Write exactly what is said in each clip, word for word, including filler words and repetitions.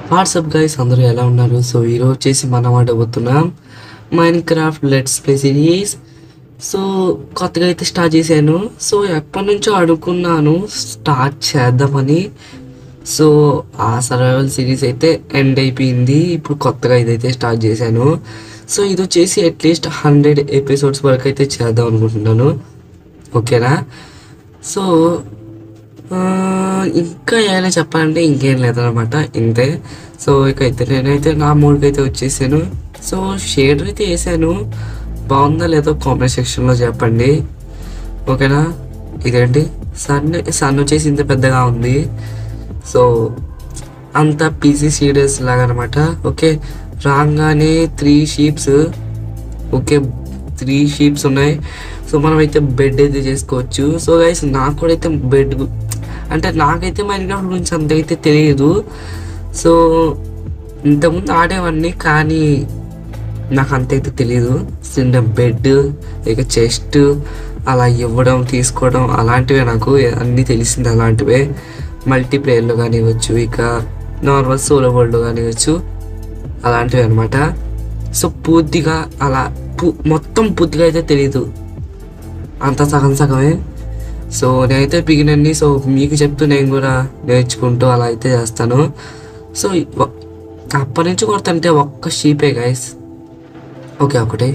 WhatsApp guys అందరూ ఎలా ఉన్నారు? సో ఈరోజు వచ్చేసి మనం ఆడబోతున్నాం Minecraft let's play series. So కొత్తగా అయితే స్టార్ట్ చేశాను. సో ఎప్పటి నుంచో అడుగుకున్నాను స్టార్ట్ చేద్దామని. సో ఆ సర్వైవల్ సిరీస్ అయితే ఎండ్ అయిపోయింది. ఇప్పుడు కొత్తగా ఇదైతే స్టార్ట్ చేశాను. సో ఇది వచ్చేసి అట్లీస్ట్ హండ్రెడ్ ఎపిసోడ్స్ వరకు అయితే చేద్దాం అనుకుంటున్నాను. ఓకేనా? సో ఇంకా ఏమైనా చెప్పాలంటే ఇంకేం లేదనమాట, ఇంతే. సో ఇక అయితే నేనైతే నా మూడుకి అయితే వచ్చేసాను. సో షేడర్ అయితే వేసాను, బాగుందా లేదో కామెంట్ సెక్షన్లో చెప్పండి. ఓకేనా? ఇదేంటి సన్ సన్ వచ్చేసి ఇంత పెద్దగా ఉంది. సో అంత పీసీ షీడర్స్ లాగా అనమాట. ఓకే, రాగానే three sheeps. Okay, three sheeps ఉన్నాయి. సో మనం అయితే బెడ్ అయితే చేసుకోవచ్చు. సో గైస్ నాకు కూడా అయితే బెడ్ అంటే నాకైతే మైన్క్రాఫ్ట్ గురించి అంతైతే తెలియదు. సో ఇంతకుముందు ఆడేవాడిని, కానీ నాకు అంతైతే తెలియదు. చిన్న బెడ్, ఇక చెస్ట్ అలా ఇవ్వడం తీసుకోవడం అలాంటివే నాకు అన్నీ తెలిసింది. అలాంటివే మల్టీప్లేయర్లో కానివ్వచ్చు, ఇక నార్మల్ సోలో వరల్డ్లో కానివ్వచ్చు, అలాంటివి అనమాట. సో పూర్తిగా అలా పూ మొత్తం పూర్తిగా అయితే తెలీదు, అంత సగం సగమే. సో నేనైతే బిగినర్ని. సో మీకు చెప్తూ నేను కూడా నేర్చుకుంటూ అలా అయితే చేస్తాను. సో అప్పటి నుంచి కొడుతుంటే ఒక్క షీపే గైస్. ఓకే, ఒకటే.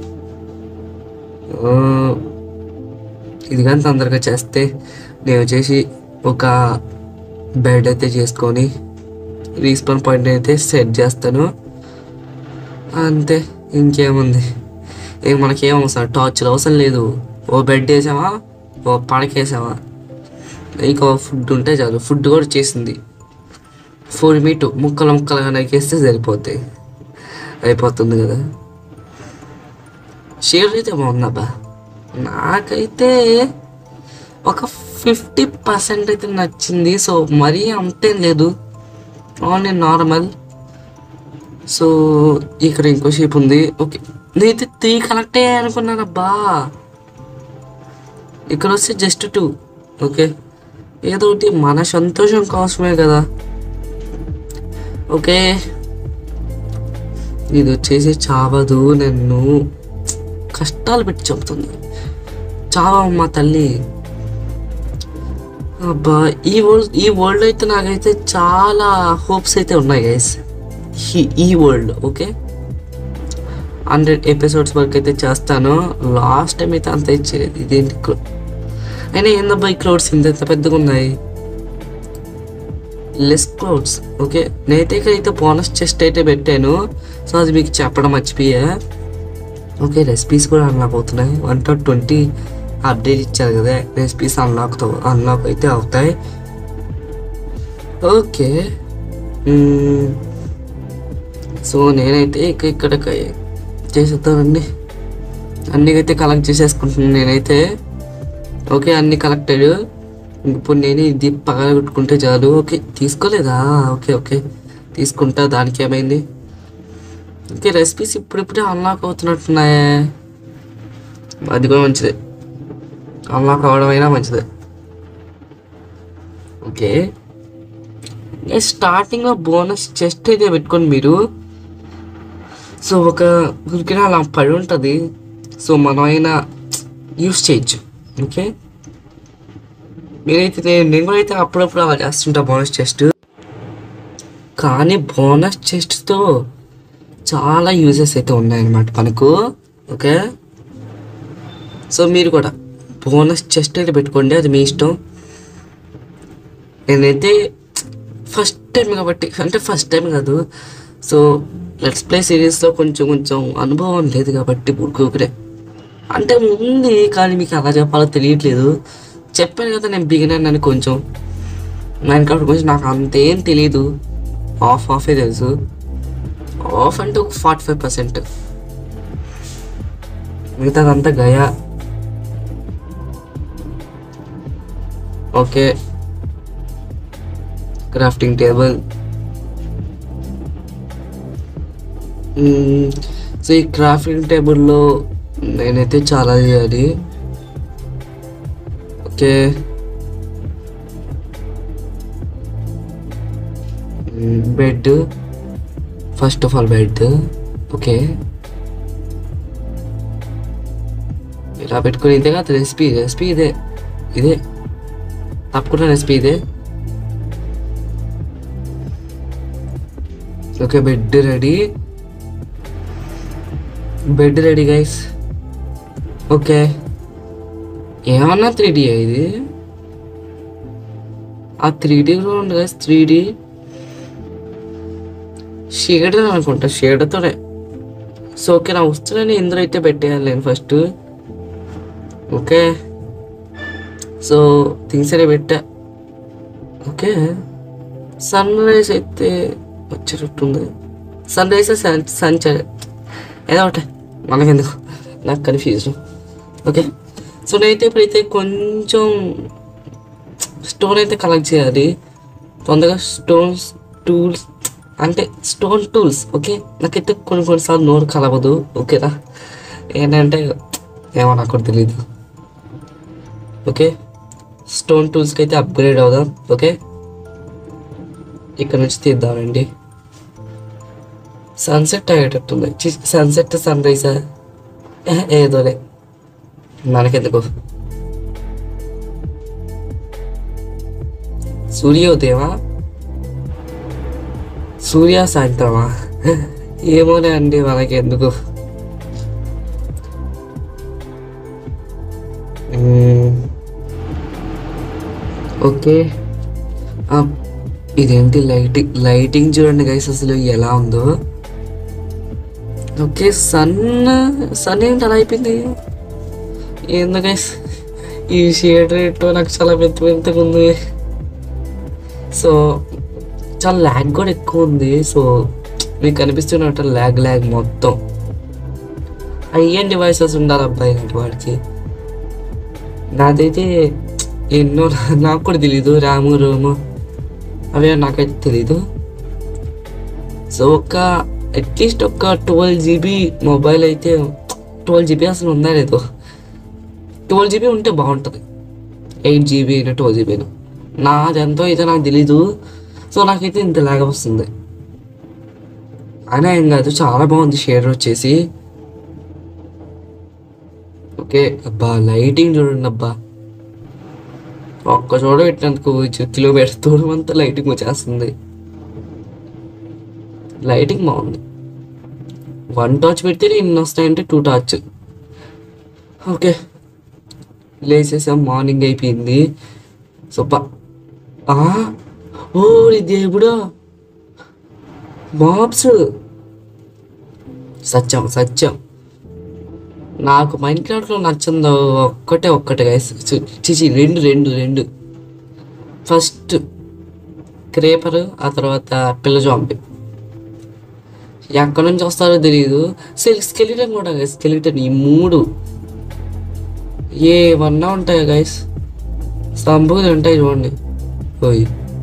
ఇది కానీ తొందరగా చేస్తే నేను వచ్చేసి ఒక బెడ్ అయితే చేసుకొని రీస్పాన్ పాయింట్ అయితే సెట్ చేస్తాను, అంతే. ఇంకేముంది, ఇంక మనకేం అవసరం, టార్చర్ అవసరం లేదు. ఓ బెడ్ వేసామా, ఓ పడకేసామా, ఇంకో ఫుడ్ ఉంటే చాలు. ఫుడ్ కూడా చేసింది, ఫుడ్ మీట్ ముక్కలు ముక్కలుగా నరికేస్తే సరిపోతాయి, అయిపోతుంది కదా. షేర్ అయితే బాగుందబ్బా. నాకైతే ఒక ఫిఫ్టీ పర్సెంట్ అయితే నచ్చింది. సో మరీ అంతేం లేదు, ఓన్లీ నార్మల్. సో ఇక్కడ ఇంకో షేప్ ఉంది. ఓకే, నేనైతే త్రీ కనెక్ట్ అయ్యాయి అనుకున్నానబ్బా. ఇక్కడ వస్తే జస్ట్ టూ. ఓకే, ఏదో ఒకటి మన సంతోషం కోసమే కదా. ఓకే, ఇది వచ్చేసి చావదు, నన్ను కష్టాలు పెట్టి చెబుతుంది. చావమ్మ తల్లి. అబ్బా, ఈ వరల్డ్ ఈ వరల్డ్ అయితే నాకైతే చాలా హోప్స్ అయితే ఉన్నాయి గైస్. ఈ వరల్డ్ ఓకే, హండ్రెడ్ ఎపిసోడ్స్ వరకు అయితే చేస్తాను. లాస్ట్ టైం అయితే అంత ఇచ్చేది. ఇదేంటి అయినా ఏందబ్బా ఈ క్లౌడ్స్ ఇంత పెద్దగా ఉన్నాయి, లెస్ క్లౌడ్స్. ఓకే, నేనైతే ఇక్కడైతే బోనస్ చెస్ట్ అయితే పెట్టాను. సో అది మీకు చెప్పడం మర్చిపోయా. ఓకే, రెసిపీస్ కూడా అన్లాక్ అవుతున్నాయి. వన్ డాట్ ట్వంటీ అప్డేట్ ఇచ్చారు కదా, రెసిపీస్ అన్లాక్ అన్లాక్ అయితే అవుతాయి. ఓకే, సో నేనైతే ఇక ఇక్కడ చేసేస్తానండి. అన్నీ అయితే కలెక్ట్ చేసేసుకుంటున్నాను నేనైతే. ఓకే, అన్నీ కలెక్టెడ్. ఇప్పుడు నేను ఇది పగలగొట్టుకుంటే చాలు. ఓకే, తీసుకోలేదా? ఓకే ఓకే తీసుకుంటా, దానికి ఏమైంది. ఓకే, రెసిపీస్ ఇప్పుడిప్పుడే అన్లాక్ అవుతున్నట్టున్నాయే, అది కూడా మంచిదే. అన్లాక్ అవ్వడం అయినా మంచిదే. ఓకే, స్టార్టింగ్లో బోనస్ చెస్ట్ అయితే పెట్టుకోండి మీరు. సో ఒక ఉరికిన అలా పడి ఉంటుంది, సో మనం అయినా యూస్ చేయొచ్చు. ఓకే, మీరైతే నేను కూడా అయితే అప్పుడప్పుడు అలా చేస్తుంటా బోనస్ చెస్ట్. కానీ బోనస్ చెస్ట్తో చాలా యూజెస్ అయితే ఉన్నాయన్నమాట మనకు. ఓకే, సో మీరు కూడా బోనస్ చెస్ట్ అయితే పెట్టుకోండి, అది మీ ఇష్టం. నేనైతే ఫస్ట్ టైం కాబట్టి, అంటే ఫస్ట్ టైం కాదు, సో లెట్స్ ప్లే సిరీస్లో కొంచెం కొంచెం అనుభవం లేదు కాబట్టి ఊరుకోకరే అంటే ఉంది, కానీ మీకు ఎలా చెప్పాలో తెలియట్లేదు. చెప్పాను కదా నేను బిగినర్ అని. కొంచెం మైన్క్రాఫ్ట్ గురించి నాకు అంతేం తెలీదు, ఆఫ్ ఆఫే తెలుసు. ఆఫ్ అంటే ఒక ఫార్టీ ఫైవ్ పర్సెంట్, మిగతాదంతా గయా. Okay, crafting table. సో ఈ క్రాఫ్టింగ్ టేబుల్లో నేనైతే చాలా చేయాలి. Okay, bed, first of all bed. Okay, ఇలా పెట్టుకుని ఇదే కదా రెసిపీ. రెసిపీ ఇదే ఇదే తప్పకుండా రెసిపీ ఇదే. Okay, bed ready, bed ready guys. Okay, ఏమన్నా త్రీ డీ ఇది? ఆ త్రీ డీ కూడా ఉంది గైస్. త్రీ డీ షేడర్ అనుకుంటా, షేడర్తోనే. సో ఓకే, నా వస్తువులని ఇందులో అయితే పెట్టేయాలి నేను ఫస్ట్. ఓకే, సో థింగ్స్ అనే పెట్టా. ఓకే, సన్ రైజ్ అయితే వచ్చేటట్టుంది. సన్ రైజ్ సన్ సన్ ఏదో ఒకటి మనకెందుకు, నాకు కన్ఫ్యూజన్. ఓకే, సో నేనైతే ఇప్పుడైతే కొంచెం స్టోన్ అయితే కలెక్ట్ చేయాలి తొందరగా. స్టోన్స్ టూల్స్ అంటే స్టోన్ టూల్స్. ఓకే, నాకైతే కొన్ని కొన్నిసార్లు నోరు కలవదు. ఓకేనా, ఏంటంటే ఏమో నాకు కూడా తెలీదు. ఓకే, స్టోన్ టూల్స్కి అయితే అప్గ్రేడ్ అవుదాం. ఓకే, ఇక్కడ నుంచి తీద్దామండి. సన్సెట్ అయ్యేటట్టుంది. సన్సెట్ సన్ రైజా ఏదోలే, మనకెందుకు. సూర్యోదయమా, సూర్య సాయంత్రమా, ఏమోనే అండి, మనకెందుకు. ఓకే, ఇదేంటి లైటింగ్ లైటింగ్ చూడండి గైస్ అసలు ఎలా ఉందో. ఓకే, సన్ సన్ ఏంటి అలా అయిపోయింది ఏందో గైస్. ఈ షేడ్ రేట్ నాకు చాలా పెద్ద పెద్దగా ఉంది. సో చాలా ల్యాగ్ కూడా ఎక్కువ ఉంది. సో మీకు కనిపిస్తున్నట్టు ల్యాగ్ ల్యాగ్ మొత్తం అయ్యేం డివైసెస్ ఉండాలి అబ్బాయి ఇలాంటి వాడికి. నాదైతే ఎన్నో నాకు కూడా తెలీదు, ర్యాము రోము అవే నాకైతే తెలీదు. సో ఒక అట్లీస్ట్ ఒక ట్వెల్వ్ జీబీ మొబైల్ అయితే, ట్వెల్వ్ జీబీ అసలు ఉందా లేదు, ట్వెల్వ్ జీబీ ఉంటే బాగుంటుంది. ఎయిట్ జీబీ అయినా ట్వెల్వ్ జీబీ అయినా నాది ఎంతో అయితే నాకు తెలీదు. సో నాకైతే ఇంత లాగా వస్తుంది. అయినా ఏం కాదు, చాలా బాగుంది షేడ్ వచ్చేసి. ఓకే, అబ్బా లైటింగ్ చూడండి అబ్బా, ఒక్క చోట పెట్టినందుకు కిలోమీటర్ దూరం అంతా లైటింగ్ వచ్చేస్తుంది. లైటింగ్ బాగుంది. వన్ టార్చ్ పెడితే ఇన్ని వస్తాయంటే టూ టార్చ్. ఓకే, లేచేసాం, మార్నింగ్ అయిపోయింది. సో ఓ దేవుడా, మాబ్స్ సత్యం సత్యం. నాకు మైండ్ క్రాఫ్ట్లో నచ్చిందో ఒక్కటే ఒక్కటే గైస్, చిచి రెండు రెండు రెండు ఫస్ట్ క్రేపర్, ఆ తర్వాత పిల్ల జాంబీ. ఎక్కడి నుంచి వస్తారో తెలియదు. స్కెలిటన్ కూడా గైస్, స్కెలిటన్. ఈ మూడు ఏమన్నా ఉంటాయా గైస్, సంపూర్ణ ఉంటాయి చూడండి. ఓయ్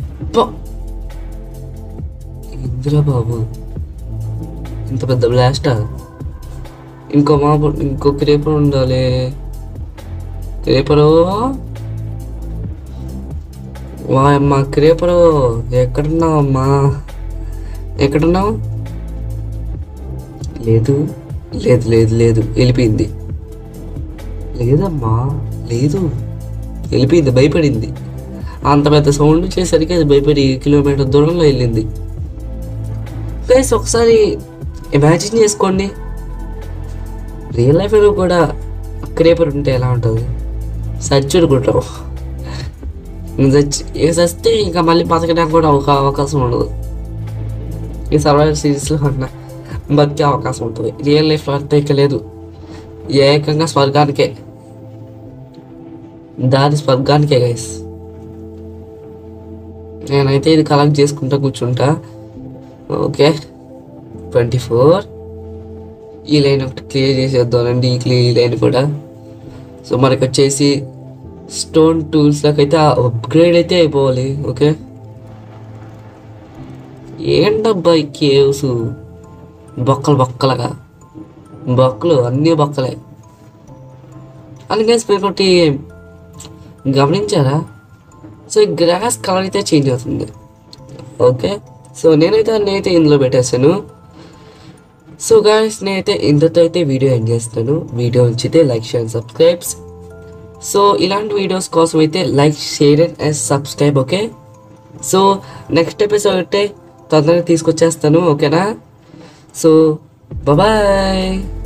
ఇందిరా బాబు, ఇంత పెద్ద బ్లాస్టా. ఇంకో మా ఇంకో క్రేపర్ ఉండాలి. క్రేపరు అమ్మా, క్రేపరు ఎక్కడున్నావు అమ్మా, ఎక్కడున్నావు? లేదు లేదు లేదు లేదు వెళ్ళిపోయింది. లేదమ్మా లేదు, వెళ్ళిపోయింది, భయపడింది. అంత పెద్ద సౌండ్ చేసరికి అది భయపడి కిలోమీటర్ దూరంలో వెళ్ళింది. ప్లస్ ఒకసారి ఇమాజిన్ చేసుకోండి, రియల్ లైఫ్లో కూడా క్రేపర్ ఉంటే ఎలా ఉంటుంది. సచ్చుడు కూడా చచ్చి చస్తే ఇంకా మళ్ళీ బతకడానికి కూడా ఒక అవకాశం ఉండదు. ఈ సర్వైవల్ సిరీస్లో అన్నా బతికే అవకాశం ఉంటుంది. రియల్ లైఫ్లో అంతే ఇక లేదు. ఏకంగా స్వర్గానికే, దాని స్వర్గానికే గైస్. నేనైతే ఇది కలెక్ట్ చేసుకుంటా కూర్చుంటా. ఓకే, ట్వంటీ ఫోర్ ఈ లైన్ ఒకటి క్లియర్ చేసేద్దామండి, ఈ క్లియర్ ఈ లైన్ కూడా. సో మనకి వచ్చేసి స్టోన్ టూల్స్లోకి అయితే అప్గ్రేడ్ అయితే అయిపోవాలి. ఓకే, ఏంటబ్బా ఈ కేవ్స్ బొక్కలు బొక్కలుగా, బొక్కలు అన్నీ బొక్కలే. అందుకని మీరు ఒకటి గమనించారా? సో ఈ గ్రాస్ కలర్ అయితే చేంజ్ అవుతుంది. ఓకే, సో నేనైతే నేనైతే ఇందులో పెట్టేశాను. సో గాయస్ నేనైతే ఇంతతో అయితే వీడియో ఎండ్ చేస్తాను. వీడియో నచ్చితే లైక్ షేర్ సబ్స్క్రైబ్స్. సో ఇలాంటి వీడియోస్ కోసం అయితే like share and subscribe. Okay, so next episode అయితే తొందరగా తీసుకొచ్చేస్తాను. ఓకేనా, సో బాయ్.